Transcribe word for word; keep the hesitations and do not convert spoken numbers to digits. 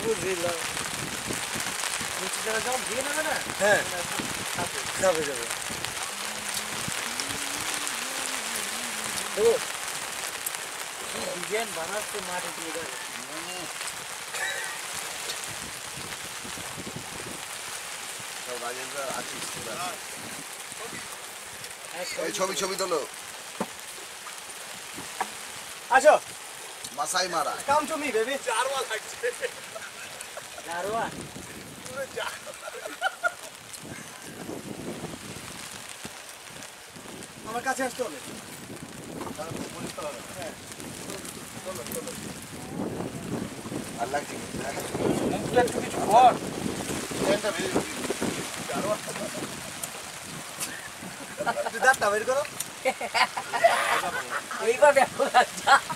বুঝলাম নিচে যারা যখন দিয়ে নেবে না হ্যাঁ খাবে খাবে যাবে ডিজাইন বানাচ্ছে মাটি দিয়ে যাবে এই ছবি ছবি তোলো আসো Masai Mara come to me baby চারওয়া লাগছে জারোয়া আমার কাছে আসতে হবে আর লাগছে মুখটা একটু কিছু কর দাঁতটা বের করো এইবার দেখো